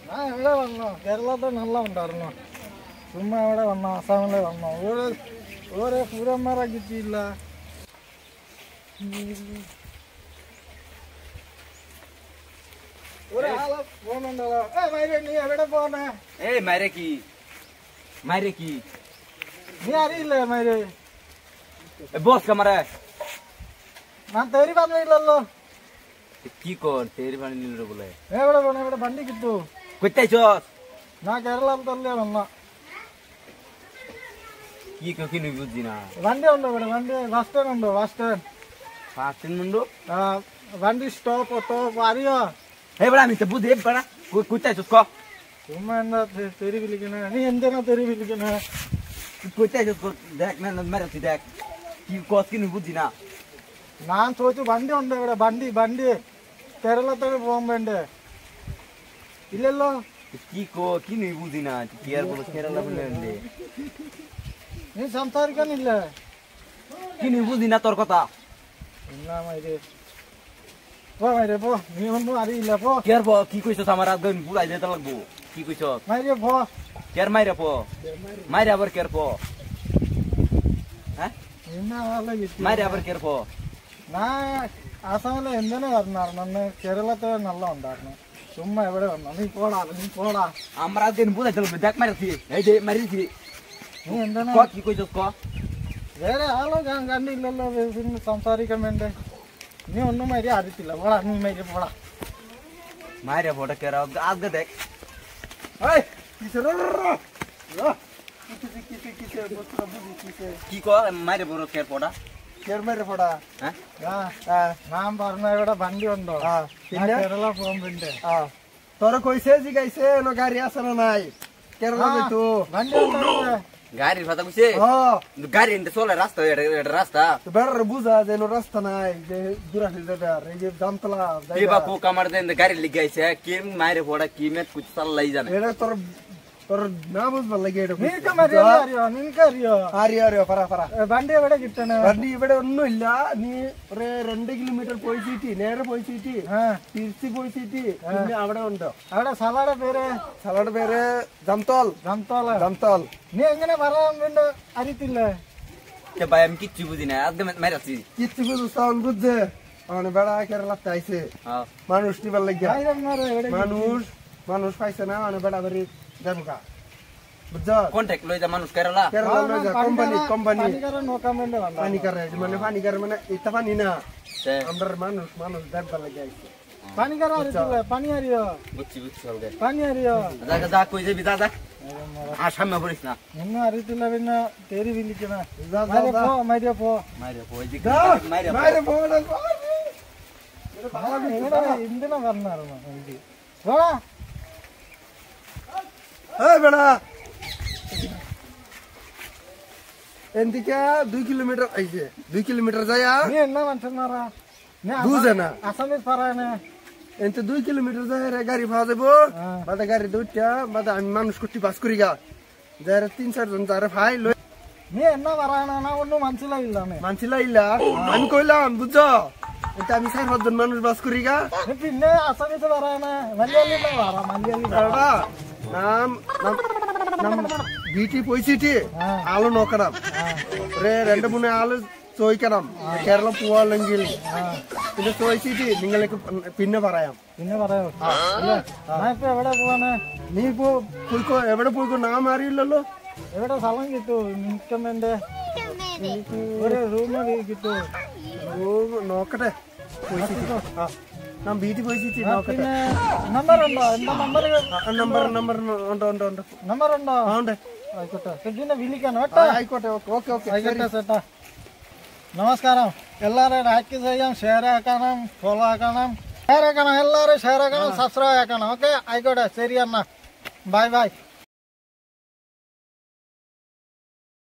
ആ ഇവിടെ വന്നോ, കേരളത്തിൽ നല്ല ഉണ്ടായിരുന്നോ? ചുമ്മാ ഇവിടെ വന്നോ, അസാമിലെ വന്നോ? ഓരോ പൂരന്മാരെ കിട്ടിയില്ല. ഒരാളെ പോകുന്നുണ്ടോ? നീ എവിടെ പോണേ? നീ അറിയില്ലേ മൈര്? बॉस कमरा है ഞാൻ തേരി പറഞ്ഞില്ലല്ലോ. की कौन तेरी पानी नील रे बोले എവിടെ പോണേ? ഇവിടെ വണ്ടി കിട്ടൂ? कुत्ते चोस ഞാൻ കേരളത്തിലല്ലേ വന്ന. की क्यों की नहीं बुझी ना വണ്ടി ഉണ്ടോ ഇവിടെ? വണ്ടി ബസ് സ്റ്റാൻഡ് ഉണ്ടോ? ബസ് സ്റ്റാൻഡ് फास्टिंग मुंडो വണ്ടി സ്റ്റോപ്പ് ടോപ്പ് അറിയോ? हे बड़ा मिस्टर बुझे बड़ा कुत्ते चोस को ചുമ്മാ എന്താ തെറി വിളിക്കണേ? നീ എന്തിനാ തെറി വിളിക്കണേ? कुत्ते चोस को देख मैं मेरे से देख की कोस की नहीं बुझी ना ഞാൻ ചോദിച്ചു വണ്ടി ഉണ്ടോ ഇവിടെ? വണ്ടി കേരളത്തിൽ പോകാൻ വേണ്ടേ? ഇല്ലല്ലോ. की नहीं बुझी ना केयर बोलो केरला बोले ले നീ സംസാരിക്കാനില്ലേ? की नहीं बुझी ना तोर कथा എന്നാ മൈര് പോ, മൈര് പോ. നീ ഒന്നും അറിയില്ല, പോ केयर पो की कोई तो हमारा गन बुला देता लगबो की कोई तो മൈര് പോ. केयर मारे पो मारे अबर केयर पो हैं നിന്നെ ആളെ കിട്ടി. मारे अबर केयर पो ഞാൻ ആസാമിലെ എന്തിനാ പറഞ്ഞായിരുന്നു? അന്ന് കേരളത്തിൽ നല്ല ഉണ്ടായിരുന്നു. ചുമ്മാ എവിടെ വന്നു? നീ പോടാ. हमारा गन बुला चलो देख मारे थी ए दे मारी थी നീ എന്തിനാ? को की कोई तो को വേറെ ആളോ ഞാൻ കണ്ടില്ലല്ലോ പിന്നെ സംസാരിക്കാൻ വേണ്ടേ? നീ ഒന്നും മര്യാദ അറിയത്തില്ല. പോടാ, നീ മര്യാദ പോടാ. मारे फोटो केयर आज देख ഏയ് की को मारे बोरो केयर पोड़ा പോടാ. हैं ഞാൻ പറഞ്ഞ ഇവിടെ വണ്ടി ഉണ്ടോ? പിന്നെ? കേരള പോകാൻ വേണ്ടേ? তোর কইছে জি গাইছে নো গাড়ি আছে না নাই কেরলা যেতো വണ്ടി ഉണ്ടോ ഇവിടെ? गाड़ी पता कुछ गाड़ी इन सोला रास्ता रास्ता তো বেড়ার বুঝা যে নো রাস্তা নাই যে দুরাটি যাবে এই যে দামতলা ये बापू कमर दे गाड़ी लिख गई से कि मारे फोड़ा की में कुछ साल लई जाने এটা তোর তোর না বুঝবার লাগে এটা നിനക്ക് മര്യാദ അറിയോ? നിനക്കറിയോ അറിയോ അറിയോ പറ പറ വണ്ടി എവിടെ കിട്ടണേ? വണ്ടി ഇവിടെ ഒന്നുമില്ല നീ ഒരു 2 കിലോമീറ്റർ പോയിട്ട് നേരെ പോയിട്ട് തിരിച്ച് പോയിട്ട് പിന്നെ അവിടെ ഉണ്ടോ അവിടെ സലാടെ പേര്? സ്ഥലയുടെ പേര് ജംതോൽ ജംതോള്. ജംതോൽ നീ എങ്ങനെ പറയാൻ വേണ്ട അറിയത്തില്ലേ? के भाई हम किच्चू बुझी ना आज मेरा सी কিচ্ছু বুঝতাম বুঝছে মানে বেড়া কেরালাতে আইছে हां মানুষ নিবার লাগিয়া ആയിരന്മാരെ എവിടെ കിട്ടി? মানুষ পাইছে না মানে বেড়া বাড়ি যাবো বুঝছো कांटेक्ट লই যা মানুষ কেরালা কেরালা লই যা কোম্পানি പണിക്കാരൻ നോക്കാൻ വേണ്ടി വന്ന. পানি করে মানে পানি করে মানে এটা পানি না से আমরা মানুষ দেখবার লাগে আইছে പണിക്കാരൻ അറിയത്തില്ല? പണി അറിയോ? बुच्ची बुच्ची हो गए പണി അറിയോ? जा जा कोई जे बिदा जा आ सामने पड़िस ना ഒന്നും അറിയത്തില്ല പിന്നെ തേരി വിളിക്കണ. जा മര്യാദ പോ. मारे फोई जी മാরে मारे പോടാ എവിടെ എന്തിനാ പറഞ്ഞായിരുന്നു എനിക്ക്? പോടാ. এই বেড়া എന്തിക്കാ 2 കിലോമീറ്റർ আইছে 2 কিলোমিটার যায়া നീ എന്നാ മനുഷ്യന്മാരാ? നീ বুঝে না আসামিস പറയണേ. এত 2 কিলোমিটার যায় গাড়ি পাওয়া যাবো বাদা গাড়ি দুইটা বাদা আমি মানুষ কুটি পাস করি গা যারা 3-4 জন যারা ভাই লই നീ എന്നാ പറയണ? ഒന്നും മനസ്സിലായില്ല. মানছিলা ইলা আমি কইলাম বুঝছো এটা আমি 4-5 জন মানুষ বাস করি গা നീ പിന്നെ അസമിസ് പറയണേ. മലയാളിയിലെ പറ, മലയാളി. എടാ നാം വീട്ടിൽ പോയിച്ചിട്ട് ആള് നോക്കണം ഒരു 2-3 ആള് ചോദിക്കണം കേരളം പോവാണെങ്കിൽ പിന്നെ ചോദിച്ചിട്ട് നിങ്ങൾക്ക് പിന്നെ പറയാം പിന്നെ പറയാം. ഞാൻ ഇപ്പൊ എവിടെ പോവാണ്? നീ ഇപ്പോ പോയിക്കോ എവിടെ പോയിക്കോ നാം അറിയില്ലല്ലോ എവിടെ സ്ഥലം കിട്ടൂ നിൽക്കാൻ വേണ്ടേ? ഒരു റൂം കിട്ടൂ? നോക്കട്ടെ പോയിച്ചിട്ട് നാം വീട്ടിൽ പോയിച്ചിട്ട് നോക്കട്ടെ പിന്നെ നമ്പർ ഉണ്ടോ? എന്താ നമ്പർ? നമ്പർ ഉണ്ട് നമ്പർ ഉണ്ടോ? ഉണ്ട് ആയിക്കോട്ടെ. പിന്നെ വിളിക്കണം കേട്ടോ. ആയിക്കോട്ടെ ഓക്കെ ആയിക്കോട്ടെ ചേട്ടാ. നമസ്കാരം. എല്ലാവരും ലൈക്ക് ചെയ്യാം, ഷെയർ ആക്കണം, ഫോളോ ആക്കണം, എല്ലാവരും ഷെയർ ആക്കണം, സബ്സ്ക്രൈബ് ആക്കണം. ഓക്കെ ആയിക്കോട്ടെ. ശരി എന്നാ ബൈ.